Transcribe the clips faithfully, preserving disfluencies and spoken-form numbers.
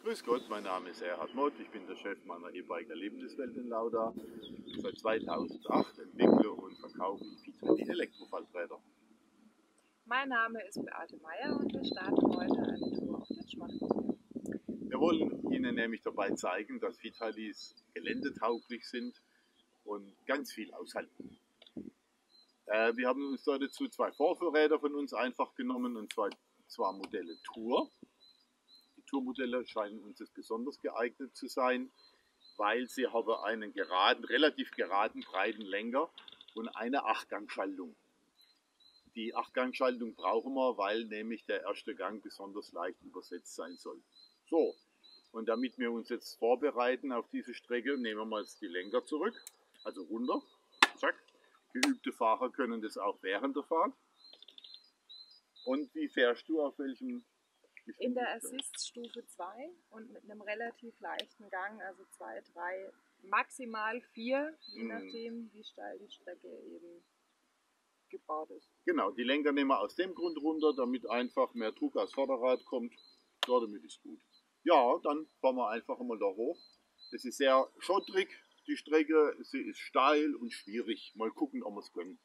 Grüß Gott, mein Name ist Erhard Mott, ich bin der Chef meiner E-Bike Erlebniswelt in Lauda. Seit zweitausendacht entwickle und verkaufe ich Vitality Elektrofalträder. Mein Name ist Beate Meier und wir starten heute eine Tour auf den Schmachtmobil. Wir wollen Ihnen nämlich dabei zeigen, dass Vitalis geländetauglich sind und ganz viel aushalten. Äh, wir haben uns dazu zwei Vorführräder von uns einfach genommen, und zwar, zwar Modelle Tour. Die Tourmodelle scheinen uns jetzt besonders geeignet zu sein, weil sie haben einen geraden, relativ geraden, breiten Lenker und eine Achtgangschaltung. Die Achtgangschaltung brauchen wir, weil nämlich der erste Gang besonders leicht übersetzt sein soll. So, und damit wir uns jetzt vorbereiten auf diese Strecke, nehmen wir mal jetzt die Lenker zurück, also runter, zack. Geübte Fahrer können das auch während der Fahrt. Und wie fährst du, auf welchem? In der Assist Stufe zwei und mit einem relativ leichten Gang, also zwei, drei, maximal vier, je nachdem wie steil die Strecke eben gebaut ist. Genau, die Lenker nehmen wir aus dem Grund runter, damit einfach mehr Druck aufs Vorderrad kommt. Ja, damit ist gut. Ja, dann fahren wir einfach mal da hoch. Das ist sehr schottrig, die Strecke, sie ist steil und schwierig. Mal gucken, ob wir es können.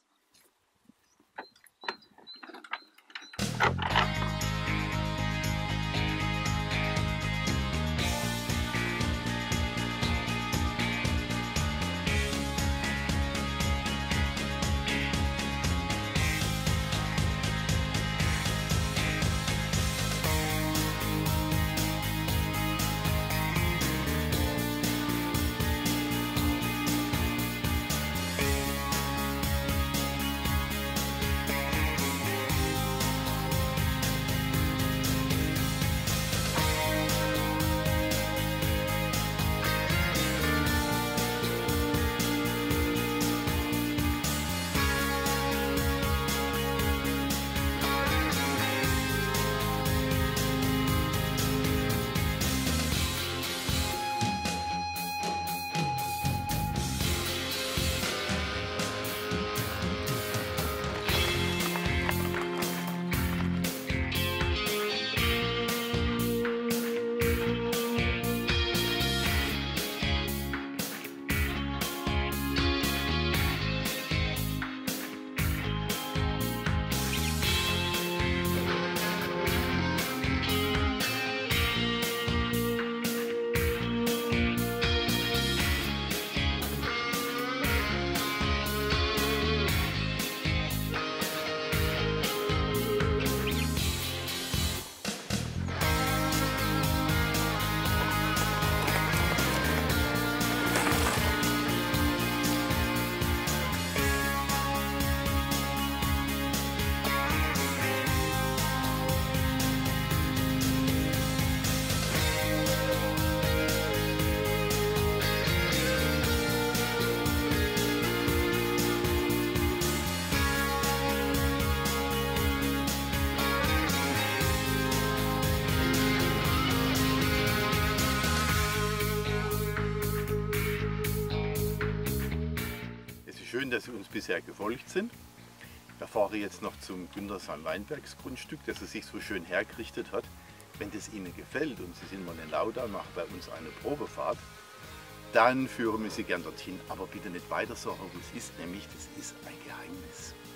Schön, dass Sie uns bisher gefolgt sind. Wir fahren jetzt noch zum Güntersheim Weinbergs Grundstück, das er sich so schön hergerichtet hat. Wenn das Ihnen gefällt und Sie sind mal in Lauda, machen bei uns eine Probefahrt, dann führen wir Sie gern dorthin, aber bitte nicht weiter sagen, wo es ist, nämlich das ist ein Geheimnis.